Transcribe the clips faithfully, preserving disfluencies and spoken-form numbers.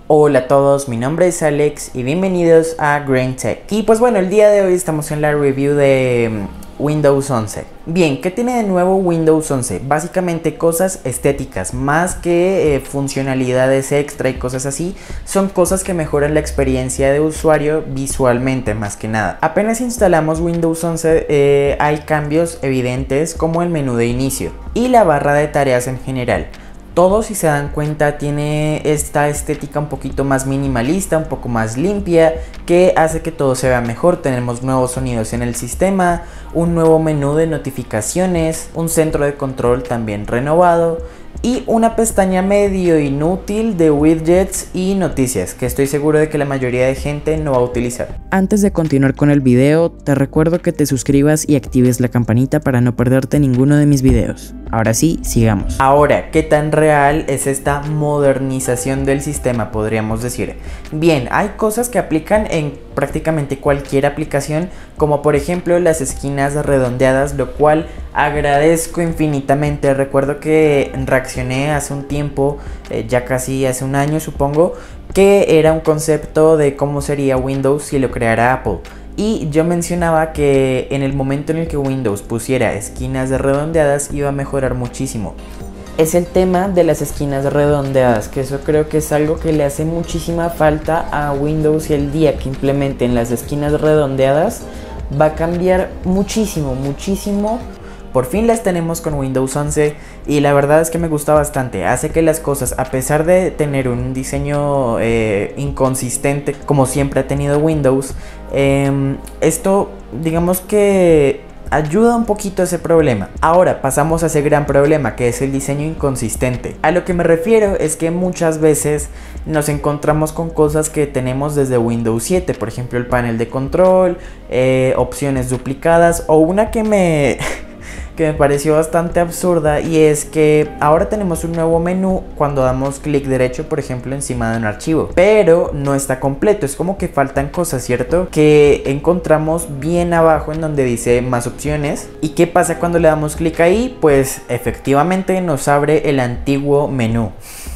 Hola a todos, mi nombre es Alex y bienvenidos a Green Tech. Y pues bueno, el día de hoy estamos en la review de Windows once. Bien, ¿qué tiene de nuevo Windows once? Básicamente cosas estéticas, más que eh, funcionalidades extra y cosas así. Son cosas que mejoran la experiencia de usuario visualmente, más que nada. Apenas instalamos Windows once, eh, hay cambios evidentes como el menú de inicio y la barra de tareas en general. Todo, si se dan cuenta, tiene esta estética un poquito más minimalista, un poco más limpia, que hace que todo se vea mejor. Tenemos nuevos sonidos en el sistema, un nuevo menú de notificaciones, un centro de control también renovado y una pestaña medio inútil de widgets y noticias, que estoy seguro de que la mayoría de gente no va a utilizar. Antes de continuar con el video, te recuerdo que te suscribas y actives la campanita para no perderte ninguno de mis videos. Ahora sí, sigamos. Ahora, ¿qué tan real es esta modernización del sistema, podríamos decir? Bien, hay cosas que aplican en prácticamente cualquier aplicación, como por ejemplo las esquinas redondeadas, lo cual agradezco infinitamente. Recuerdo que reaccioné hace un tiempo, eh, ya casi hace un año supongo, que era un concepto de cómo sería Windows si lo creara Apple. Y yo mencionaba que en el momento en el que Windows pusiera esquinas redondeadas iba a mejorar muchísimo. Es el tema de las esquinas redondeadas, que eso creo que es algo que le hace muchísima falta a Windows, y el día que implementen las esquinas redondeadas va a cambiar muchísimo, muchísimo. Por fin las tenemos con Windows once y la verdad es que me gusta bastante. Hace que las cosas, a pesar de tener un diseño eh, inconsistente como siempre ha tenido Windows, eh, esto digamos que ayuda un poquito a ese problema. Ahora pasamos a ese gran problema, que es el diseño inconsistente. A lo que me refiero es que muchas veces nos encontramos con cosas que tenemos desde Windows siete, por ejemplo el panel de control, eh, opciones duplicadas, o una que me... que me pareció bastante absurda, y es que ahora tenemos un nuevo menú cuando damos clic derecho, por ejemplo, encima de un archivo, pero no está completo. Es como que faltan cosas, ¿cierto? Que encontramos bien abajo en donde dice más opciones. ¿Y qué pasa cuando le damos clic ahí? Pues efectivamente nos abre el antiguo menú,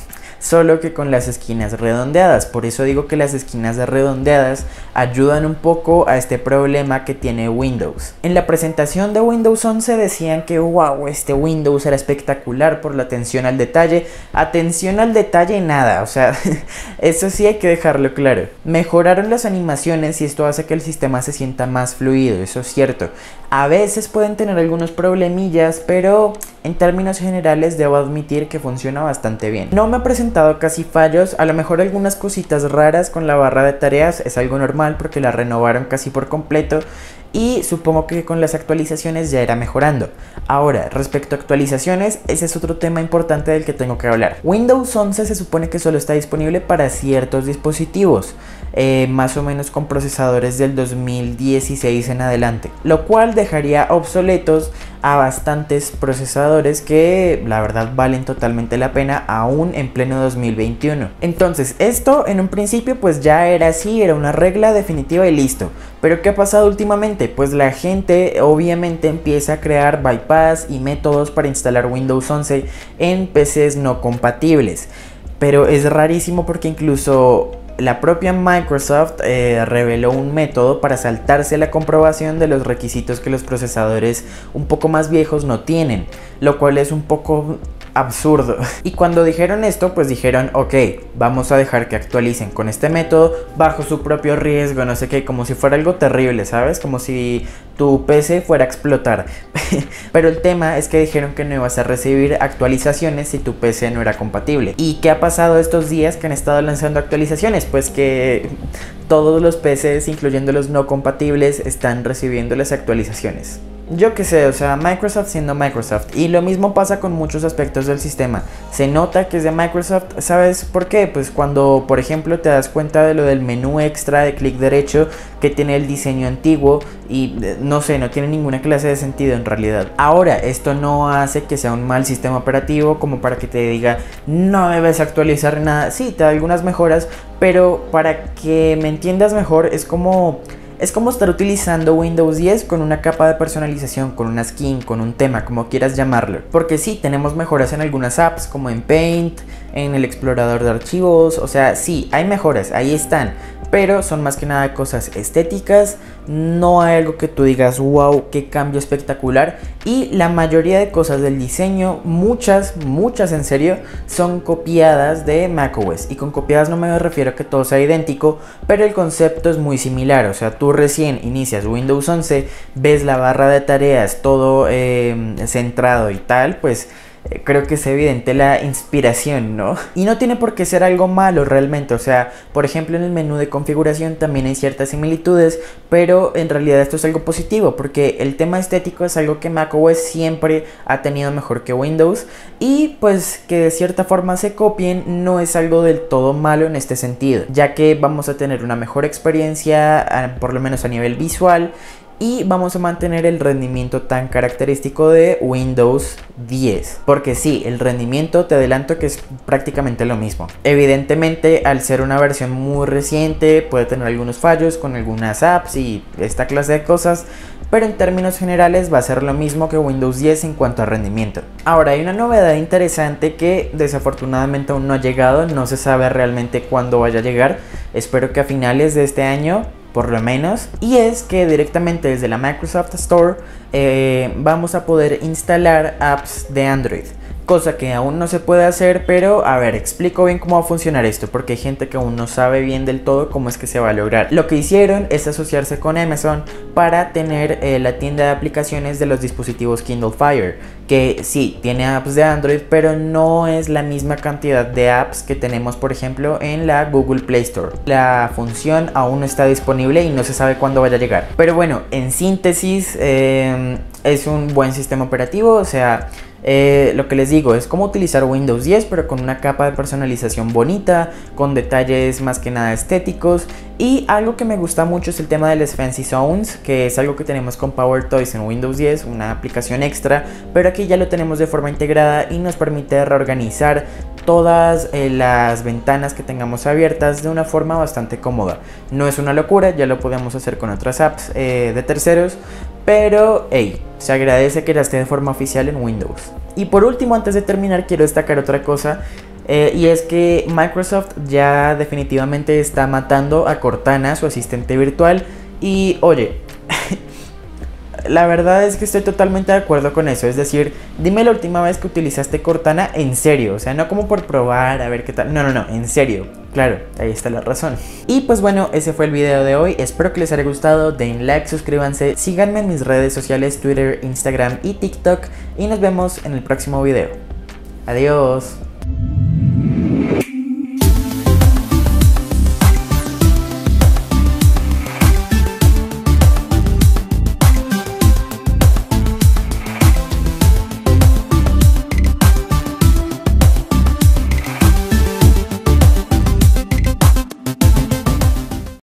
solo que con las esquinas redondeadas. Por eso digo que las esquinas redondeadas ayudan un poco a este problema que tiene Windows. En la presentación de Windows once decían que wow, este Windows era espectacular por la atención al detalle. Atención al detalle nada, o sea, eso sí hay que dejarlo claro. Mejoraron las animaciones y esto hace que el sistema se sienta más fluido, eso es cierto. A veces pueden tener algunos problemillas, pero en términos generales debo admitir que funciona bastante bien. No me ha presentado casi fallos, a lo mejor algunas cositas raras con la barra de tareas, es algo normal porque la renovaron casi por completo y supongo que con las actualizaciones ya irá mejorando. Ahora, respecto a actualizaciones, ese es otro tema importante del que tengo que hablar. Windows once se supone que solo está disponible para ciertos dispositivos, eh, más o menos con procesadores del dos mil dieciséis en adelante, lo cual dejaría obsoletos a bastantes procesadores que la verdad valen totalmente la pena aún en pleno dos mil veintiuno. Entonces esto en un principio pues ya era así, era una regla definitiva y listo. Pero ¿qué ha pasado últimamente? Pues la gente obviamente empieza a crear bypass y métodos para instalar Windows once en P Cs no compatibles. Pero es rarísimo porque incluso la propia Microsoft eh, reveló un método para saltarse la comprobación de los requisitos que los procesadores un poco más viejos no tienen, lo cual es un poco absurdo. Y cuando dijeron esto, pues dijeron ok, vamos a dejar que actualicen con este método bajo su propio riesgo, no sé qué, como si fuera algo terrible, ¿sabes? Como si tu P C fuera a explotar. Pero el tema es que dijeron que no ibas a recibir actualizaciones si tu P C no era compatible. ¿Y qué ha pasado estos días que han estado lanzando actualizaciones? Pues que todos los P Cs, incluyendo los no compatibles, están recibiendo las actualizaciones. Yo qué sé, o sea, Microsoft siendo Microsoft. Y lo mismo pasa con muchos aspectos del sistema. Se nota que es de Microsoft, ¿sabes por qué? Pues cuando, por ejemplo, te das cuenta de lo del menú extra de clic derecho que tiene el diseño antiguo y no sé, no tiene ninguna clase de sentido en realidad. Ahora, esto no hace que sea un mal sistema operativo como para que te diga no debes actualizar nada. Sí, te da algunas mejoras, pero para que me entiendas mejor es como... Es como estar utilizando Windows diez con una capa de personalización, con una skin, con un tema, como quieras llamarlo. Porque sí, tenemos mejoras en algunas apps, como en Paint, en el explorador de archivos, o sea, sí, hay mejoras, ahí están. Pero son más que nada cosas estéticas, no hay algo que tú digas, wow, qué cambio espectacular. Y la mayoría de cosas del diseño, muchas, muchas en serio, son copiadas de macOS. Y con copiadas no me refiero a que todo sea idéntico, pero el concepto es muy similar. O sea, tú recién inicias Windows once, ves la barra de tareas, todo eh, centrado y tal, pues creo que es evidente la inspiración, ¿no? Y no tiene por qué ser algo malo realmente, o sea, por ejemplo en el menú de configuración también hay ciertas similitudes, pero en realidad esto es algo positivo, porque el tema estético es algo que macOS siempre ha tenido mejor que Windows, y pues que de cierta forma se copien no es algo del todo malo en este sentido, ya que vamos a tener una mejor experiencia, por lo menos a nivel visual, y vamos a mantener el rendimiento tan característico de Windows diez. Porque sí, el rendimiento te adelanto que es prácticamente lo mismo. Evidentemente, al ser una versión muy reciente, puede tener algunos fallos con algunas apps y esta clase de cosas, pero en términos generales va a ser lo mismo que Windows diez en cuanto a rendimiento. Ahora, hay una novedad interesante que desafortunadamente aún no ha llegado, no se sabe realmente cuándo vaya a llegar. Espero que a finales de este año, por lo menos, y es que directamente desde la Microsoft Store eh, vamos a poder instalar apps de Android, cosa que aún no se puede hacer, pero a ver, explico bien cómo va a funcionar esto, porque hay gente que aún no sabe bien del todo cómo es que se va a lograr. Lo que hicieron es asociarse con Amazon para tener eh, la tienda de aplicaciones de los dispositivos Kindle Fire, que sí, tiene apps de Android, pero no es la misma cantidad de apps que tenemos, por ejemplo, en la Google Play Store. La función aún no está disponible y no se sabe cuándo vaya a llegar. Pero bueno, en síntesis, eh, es un buen sistema operativo, o sea, Eh, lo que les digo es como utilizar Windows diez, pero con una capa de personalización bonita, con detalles más que nada estéticos. Y algo que me gusta mucho es el tema de las Fancy Zones, que es algo que tenemos con PowerToys en Windows diez, una aplicación extra, pero aquí ya lo tenemos de forma integrada y nos permite reorganizar todas eh, las ventanas que tengamos abiertas de una forma bastante cómoda. No es una locura, ya lo podemos hacer con otras apps eh, de terceros, pero hey, se agradece que ya esté de forma oficial en Windows. Y por último, antes de terminar, quiero destacar otra cosa, eh, y es que Microsoft ya definitivamente está matando a Cortana, su asistente virtual. Y oye, la verdad es que estoy totalmente de acuerdo con eso. Es decir, dime la última vez que utilizaste Cortana en serio, o sea, no como por probar, a ver qué tal. No, no, no, en serio. Claro, ahí está la razón. Y pues bueno, ese fue el video de hoy. Espero que les haya gustado. Den like, suscríbanse, síganme en mis redes sociales, Twitter, Instagram y TikTok. Y nos vemos en el próximo video. Adiós.